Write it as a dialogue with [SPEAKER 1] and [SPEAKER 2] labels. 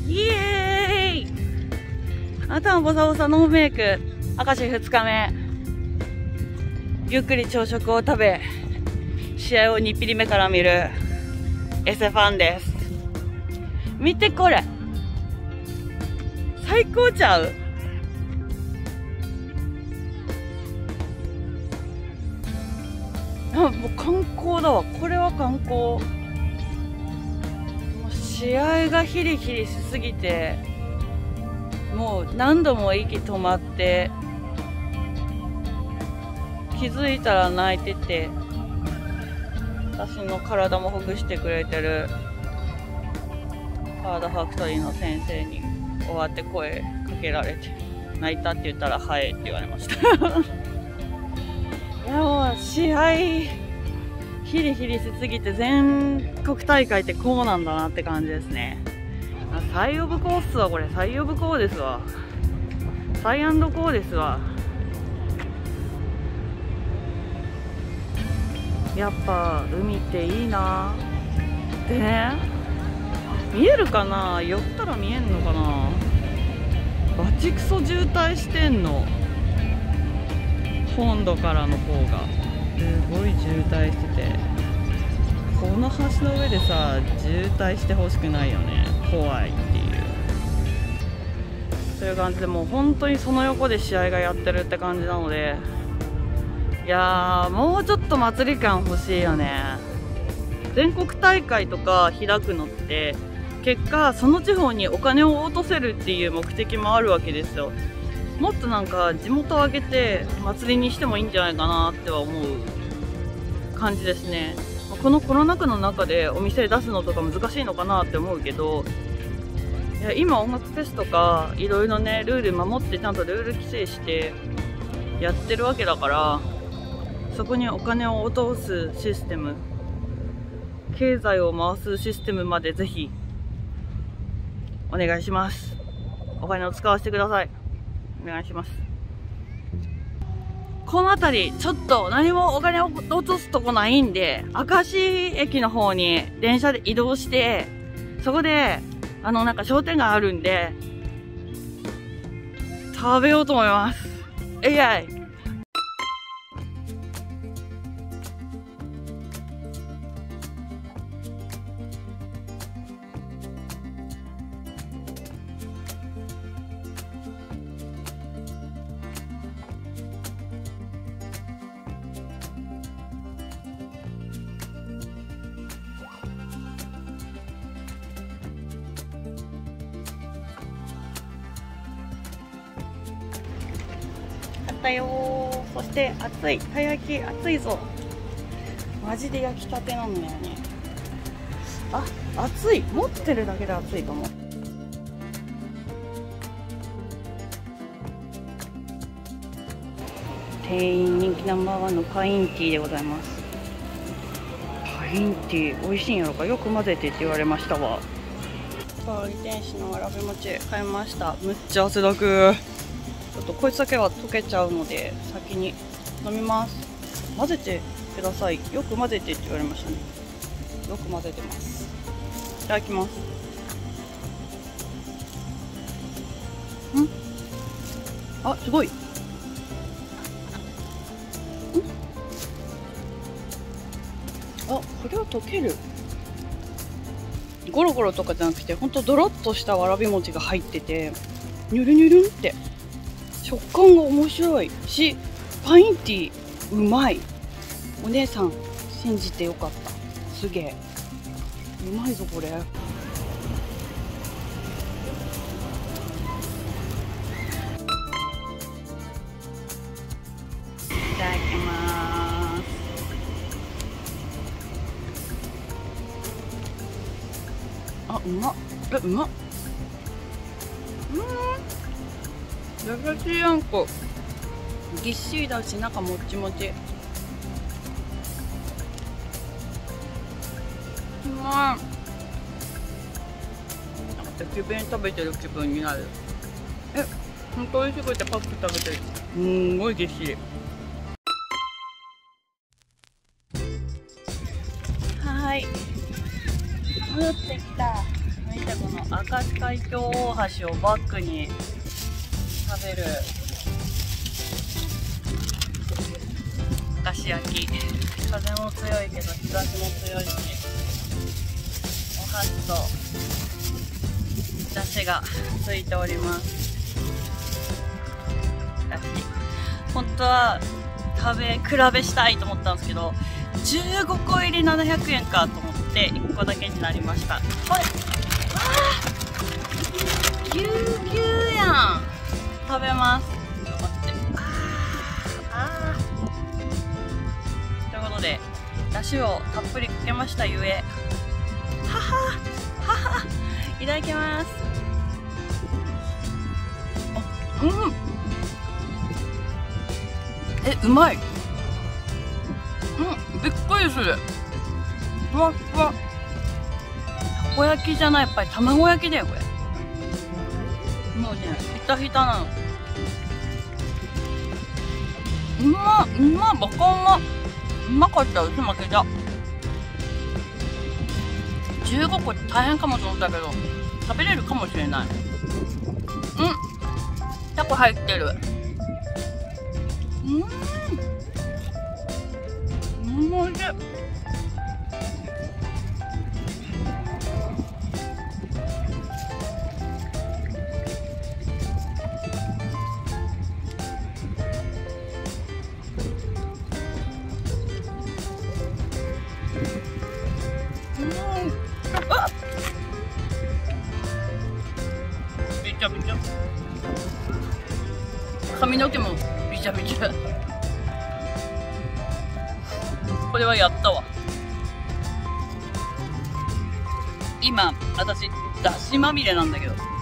[SPEAKER 1] イエーイ。頭ボサボサノーメイク。明石2日目。ゆっくり朝食を食べ、試合を2ピリ目から見るエセファンです。見てこれ。最高ちゃう？もう観光だわ。これは観光。もう試合がヒリヒリしすぎて、もう何度も息止まって、気づいたら泣いてて、私の体もほぐしてくれてるカードファクトリーの先生に終わって声かけられて、泣いたって言ったらはいって言われました。いやもう試合ヒリヒリしすぎて、全国大会ってこうなんだなって感じですね。サイオブコーっすわ。これサイオブコーですわ。サイアンドコーですわ。やっぱ海っていいな。でね、見えるかな、寄ったら見えんのかな。バチクソ渋滞してんの、本土からの方がすごい渋滞してて、この橋の上でさ渋滞してほしくないよね。怖いっていう、そういう感じで、もう本当にその横で試合がやってるって感じなので、いやーもうちょっと祭り感欲しいよね。全国大会とか開くのって結果その地方にお金を落とせるっていう目的もあるわけですよ。もっとなんか地元を挙げて祭りにしてもいいんじゃないかなっては思う感じですね。このコロナ禍の中でお店出すのとか難しいのかなって思うけど、いや今音楽フェスとかいろいろねルール守ってちゃんとルール規制してやってるわけだから、そこにお金を落とすシステム、経済を回すシステムまでぜひお願いします。お金を使わせてください。お願いします。この辺りちょっと何もお金を落とすとこないんで、明石駅の方に電車で移動して、そこでなんか商店街あるんで食べようと思います。えいやい。あったよー。そして熱い、たい焼き熱いぞ。マジで焼きたてなんだよね。あ、熱い。持ってるだけで熱いかも。店員人気ナンバーワンのパインティーでございます。パインティー美味しいんやろか。よく混ぜてって言われましたわ。さあ、二天使のわらび餅買いました。むっちゃ汗だく。ちょっとこいつだけは溶けちゃうので先に飲みます。混ぜてください。よく混ぜてって言われましたね。よく混ぜてます。いただきます。あ、すごい。あ、これは溶ける。ゴロゴロとかじゃなくて、ほんとドロッとしたわらび餅が入ってて、ニュルニュルンって食感が面白いし、パインティーうまい。お姉さん信じてよかった。すげえうまいぞこれ。いただきます。あ、うまっ。うまっ。優しいあんこ。ぎっしりだし、中もっちもち。うまい。駅弁食べてる気分になる。ほんと美味しくてパック食べてる。すんごいぎっしり。はい。戻ってきた。めっでこの明石海峡大橋をバックに食べる明石焼き。風も強いけど日差しも強いし、お箸と出汁がついております。本当は食べ比べしたいと思ったんですけど、15個入り700円かと思って1個だけになりました。これぎゅうぎゅうやん。食べます。ちょっと待って。ということで出汁をたっぷりかけましたゆえ、ははいただきます。うまい。びっくりする。ふわふわ。たこ焼きじゃない、やっぱり卵焼きだよこれ。もうね、ひたひたなの。バカうまかった。うち負けた。15個って大変かもと思ったけど食べれるかもしれない。タコ入ってる。おいしい。びちゃびちゃ。髪の毛もびちゃびちゃ。これはやったわ。今私だしまみれなんだけど。